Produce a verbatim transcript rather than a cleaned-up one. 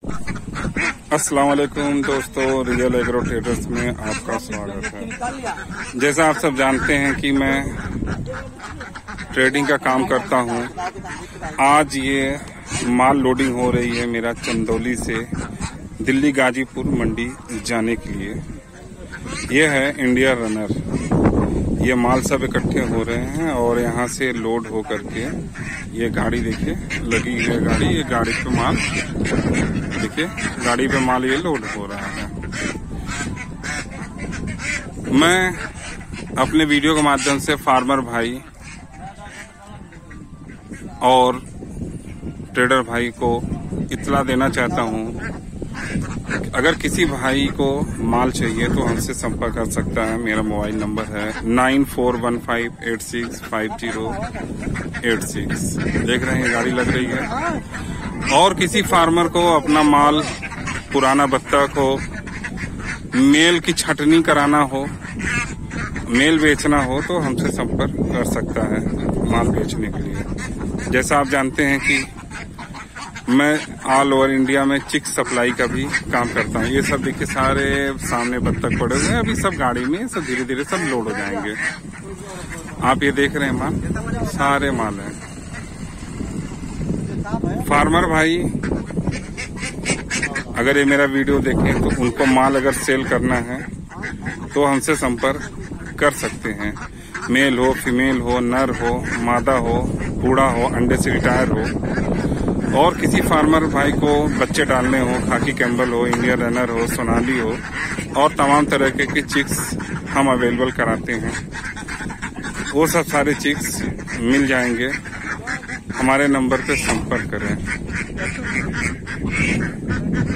अस्सलाम वालेकुम दोस्तों, रियल एग्रो ट्रेडर्स में आपका स्वागत है। जैसा आप सब जानते हैं कि मैं ट्रेडिंग का काम करता हूं। आज ये माल लोडिंग हो रही है मेरा चंदौली से दिल्ली गाजीपुर मंडी जाने के लिए। ये है इंडिया रनर। ये माल सब इकट्ठे हो रहे हैं और यहाँ से लोड हो करके ये गाड़ी देखिए लगी हुई है गाड़ी। ये गाड़ी पे माल देखिए, गाड़ी पे माल ये लोड हो रहा है। मैं अपने वीडियो के माध्यम से फार्मर भाई और ट्रेडर भाई को इत्तला देना चाहता हूँ, अगर किसी भाई को माल चाहिए तो हमसे संपर्क कर सकता है। मेरा मोबाइल नंबर है nine four one five eight six five zero eight six. देख रहे हैं गाड़ी लग रही है। और किसी फार्मर को अपना माल पुराना बत्तख हो, मेल की छटनी कराना हो, मेल बेचना हो तो हमसे संपर्क कर सकता है माल बेचने के लिए। जैसा आप जानते हैं कि मैं ऑल ओवर इंडिया में चिक सप्लाई का भी काम करता हूँ। ये सब देखिए सारे सामने बत्तख पड़े हुए हैं, अभी सब गाड़ी में सब धीरे धीरे सब लोड हो जाएंगे। आप ये देख रहे हैं माल, सारे माल हैं। फार्मर भाई अगर ये मेरा वीडियो देखें तो उनको माल अगर सेल करना है तो हमसे संपर्क कर सकते हैं। मेल हो, फीमेल हो, नर हो, मादा हो, बूढ़ा हो, अंडे से रिटायर हो। और किसी फार्मर भाई को बच्चे डालने हो, खाकी कैम्बल हो, इंडिया रनर हो, सोनाली हो और तमाम तरह के, के चिक्स हम अवेलेबल कराते हैं। वो सब सारे चिक्स मिल जाएंगे। हमारे नंबर पे संपर्क करें।